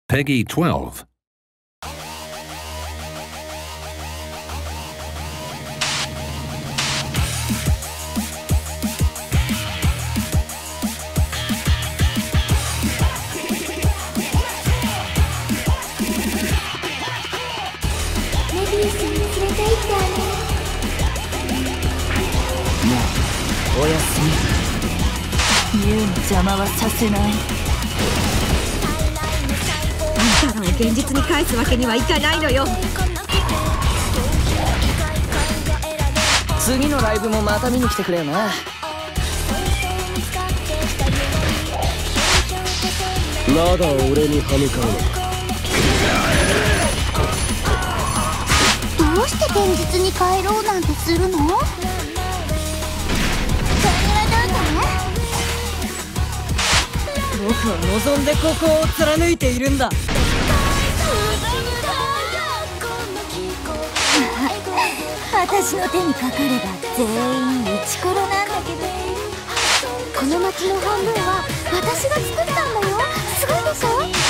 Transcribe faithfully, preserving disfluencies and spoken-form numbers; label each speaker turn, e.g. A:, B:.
A: Peggy twelve.
B: おやすみ。ユウの邪魔はさせない。あんたらを現実に返すわけにはいかないのよ。
C: 次のライブもまた見に来てくれよな。
D: まだ俺に歯向かうのか。
E: どうして現実に帰ろうなんてするの？
C: 僕は望んでここを貫いているんだ。
E: 私の手にかかれば全員イチコロなんだけど、この町の半分は私が作ったんだよ。すごいでしょ？